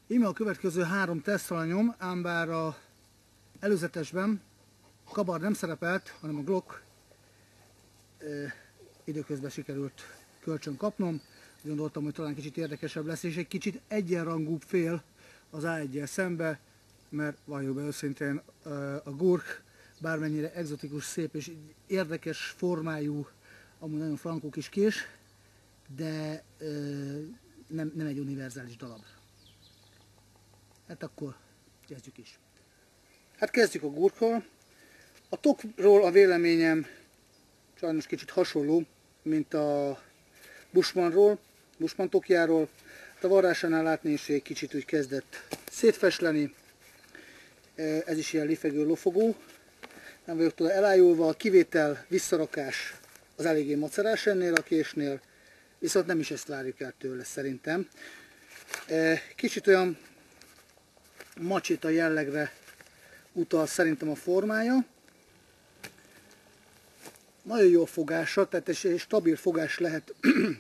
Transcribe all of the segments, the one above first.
Íme a következő 3 tesztalanyom, ám bár a előzetesben kabar nem szerepelt, hanem a Glock időközben sikerült kölcsön kapnom. Gondoltam, hogy talán kicsit érdekesebb lesz, és egy kicsit egyenrangúbb fél az A1-jel szembe, mert valljuk be őszintén, a Gurk bármennyire egzotikus, szép és érdekes formájú, amúgy nagyon frankó kis kés, de nem egy univerzális darab. Hát akkor kezdjük is. Hát kezdjük a Gurkkal. A tokról a véleményem sajnos kicsit hasonló, mint a Bushmanról, Bushman tokjáról. A varrásánál látni is, hogy egy kicsit úgy kezdett szétfesleni. Ez is ilyen lifegő, lofogó. Nem vagyok tőle elájulva, a kivétel, visszarakás az eléggé macerás ennél a késnél, viszont nem is ezt várjuk el tőle szerintem. Kicsit olyan macséta jellegre utal szerintem a formája. Nagyon jó fogása, tehát egy stabil fogás lehet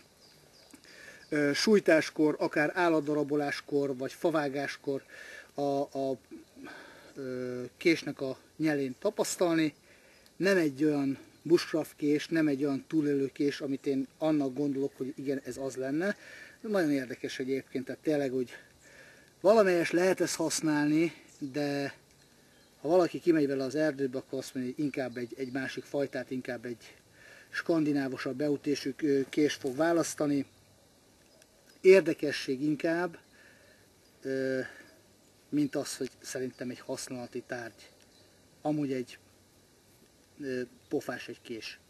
sújtáskor, akár állatdaraboláskor, vagy favágáskor a késnek a nyelén tapasztalni. Nem egy olyan bushcraft kés, nem egy olyan túlélő kés, amit én annak gondolok, hogy igen, ez az lenne. Nagyon érdekes egyébként, tehát tényleg, hogy valamelyes lehet ezt használni, de ha valaki kimegy vele az erdőbe, akkor azt mondja, hogy inkább egy másik fajtát, inkább egy skandinávosabb beütésű kés fog választani. Érdekesség inkább, mint az, hogy szerintem egy használati tárgy. Amúgy egy pofás egy kés.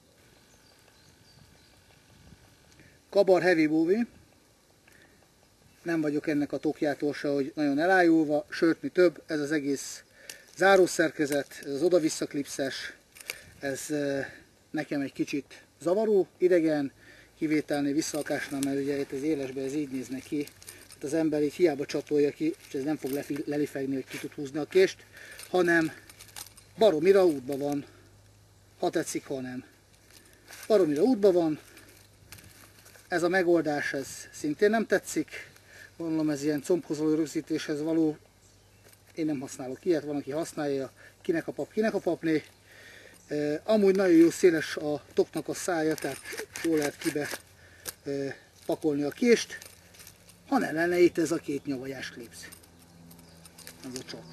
Kabar Heavy Bowie. Nem vagyok ennek a tokjától se, hogy nagyon elájulva, sőt mi több, ez az egész zárószerkezet, ez az oda-vissza klipszes, ez nekem egy kicsit zavaró, idegen, kivételnél, visszaakásnál, mert ugye itt az élesben ez így néz neki. Hát az ember így hiába csatolja ki, és ez nem fog lelifegni, hogy ki tud húzni a kést, hanem baromira útban van, ha tetszik, ha nem. Baromira útban van, ez a megoldás, ez szintén nem tetszik, gondolom ez ilyen combhoz való rögzítéshez való, én nem használok ilyet, van aki használja, kinek a pap, kinek a papné. Amúgy nagyon jó széles a toknak a szája, tehát jól lehet kibe pakolni a kést, ha ne lenne itt ez a két nyavajás klipsz. Ez a csat.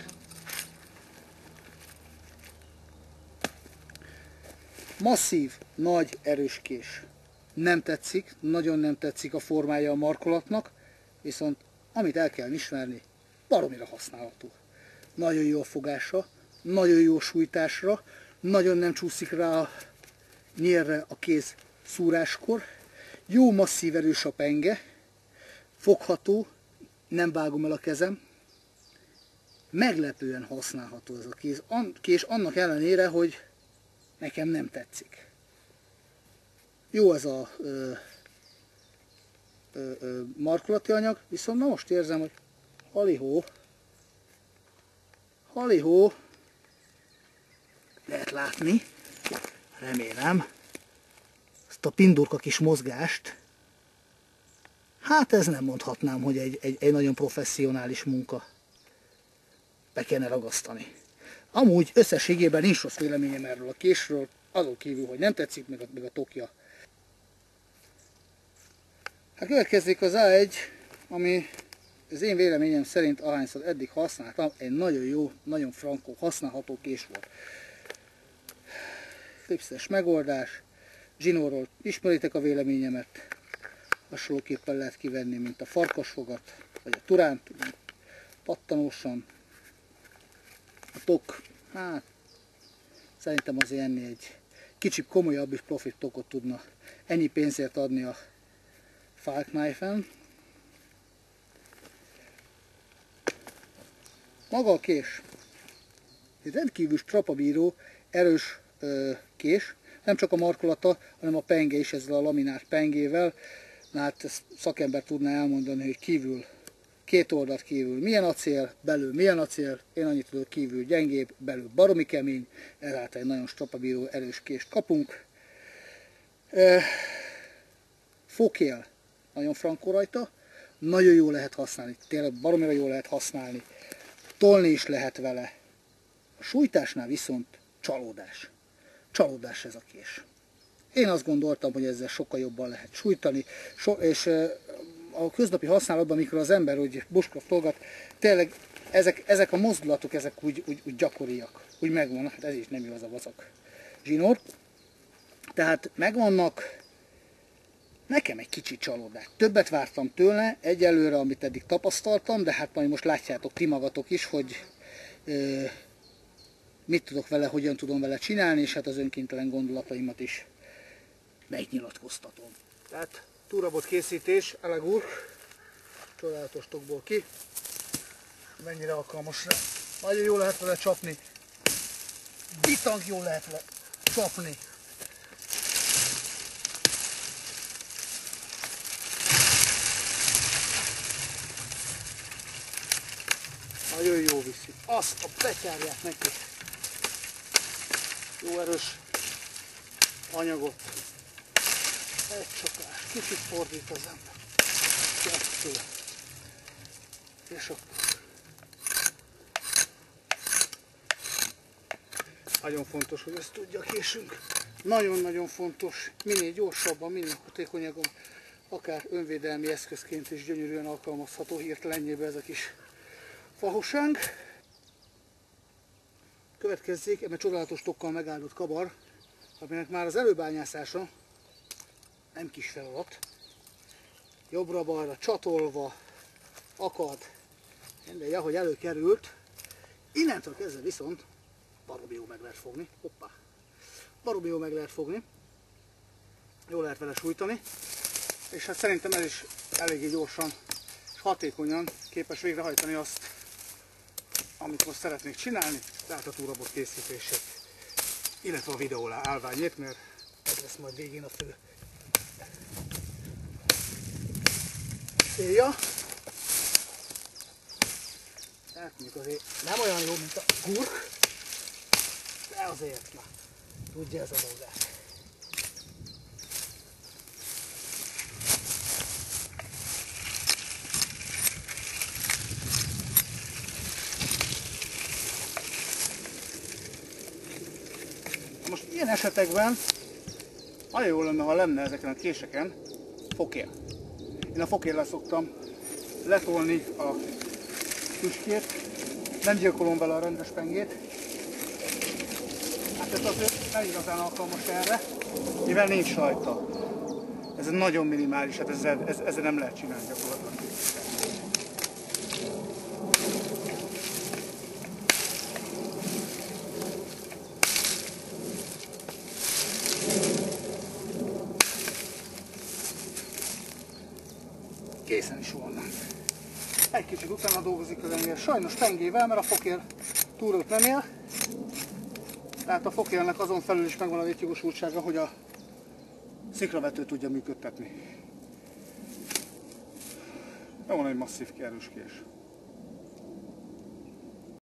Masszív, nagy, erős kés. Nem tetszik, nagyon nem tetszik a formája a markolatnak, viszont amit el kell ismerni, baromira használható. Nagyon jó a fogása, nagyon jó sújtásra, nagyon nem csúszik rá a nyélre a kéz szúráskor. Jó masszív, erős a penge, fogható, nem vágom el a kezem. Meglepően használható ez a kés, annak ellenére, hogy nekem nem tetszik. Jó ez a markolati anyag, viszont most érzem, hogy halihó, lehet látni, remélem, ezt a pindurka kis mozgást. Hát ez nem mondhatnám, hogy egy nagyon professzionális munka. Be kellene ragasztani. Amúgy összességében nincs rossz véleményem erről a késről, azon kívül, hogy nem tetszik, meg a tokja. Hát következik az A1, ami az én véleményem szerint, ahányszor eddig használtam, egy nagyon jó, nagyon frankó, használható kés volt. Klipszes megoldás, zsinórról ismeritek a véleményemet, hasonlóképpen lehet kivenni, mint a farkasfogat, vagy a turánt, pattanósan. A tok, hát szerintem azért ennél egy kicsit komolyabb és profit tokot tudna ennyi pénzért adni a Falk Knife-en. Maga a kés, egy rendkívül strapabíró, erős kés, nem csak a markolata, hanem a penge is ezzel a laminált pengével. Na hát ezt szakember tudná elmondani, hogy kívül, két oldalt kívül milyen acél, belül milyen acél, én annyit tudok, kívül gyengébb, belül baromi kemény, ezáltal egy nagyon strapabíró, erős kést kapunk. Fokél nagyon frankó rajta, nagyon jól lehet használni, tényleg baromira jól lehet használni. Tolni is lehet vele. A sújtásnál viszont csalódás. Csalódás ez a kés. Én azt gondoltam, hogy ezzel sokkal jobban lehet sújtani, és a köznapi használatban, amikor az ember úgy bushcraft tolgat, tényleg ezek a mozdulatok, ezek úgy gyakoriak, úgy megvannak, hát ez is nem igaz a vacak zsinór. Tehát megvannak, nekem egy kicsit csalódás. Többet vártam tőle, egyelőre, amit eddig tapasztaltam, de hát majd most látjátok ti magatok is, hogy mit tudok vele, hogyan tudom vele csinálni, és hát az önkéntelen gondolataimat is megnyilatkoztatom. Tehát túrabot készítés, Elegúr, csodálatos tokból ki. Mennyire alkalmas rá. Nagyon jól lehet vele csapni. Bitang jól lehet vele csapni. Nagyon jó viszi. Azt a betyárják neki. Jó erős anyagot. Egy csapás. Kicsit fordít az ember. Kettő. És akkor. Nagyon fontos, hogy ezt tudja a késünk. Nagyon-nagyon fontos. Minél gyorsabban, minél hatékonyabban, akár önvédelmi eszközként is gyönyörűen alkalmazható hirtelenjébe ez a kis fahosánk. Következzék ebben csodálatos tokkal megáldott kabar, aminek már az előbányászása nem kis feladat. Jobbra-balra csatolva, akad, mindegy, ahogy előkerült. Innentől kezdve viszont baromi jó meg lehet fogni. Hoppá! Baromi jó meg lehet fogni. Jól lehet vele sújtani. És hát szerintem ez is eléggé gyorsan és hatékonyan képes végrehajtani azt, amit most szeretnék csinálni, tehát a túrabot készítését, illetve a videó állványét, mert ez lesz majd végén a fő célja. Tehát mondjuk azért nem olyan jó, mint a gurk, de azért már tudja ez a dolgát. Most ilyen esetekben nagyon jó lenne, ha lenne ezeken a késeken fokél. Én a fokéllel szoktam letolni a tüskét, nem gyilkolom vele a rendes pengét. Hát ez azért nem igazán alkalmas erre, mivel nincs rajta. Ez nagyon minimális, hát ezzel nem lehet csinálni gyakorlatilag. Készen is volna. Egy kicsit utána dolgozik az engél, sajnos pengével, mert a fokél túrót nem él. Tehát a fokélnek azon felül is megvan a létjogosultsága, hogy a szikravetőt tudja működtetni. Van egy masszív erős kés.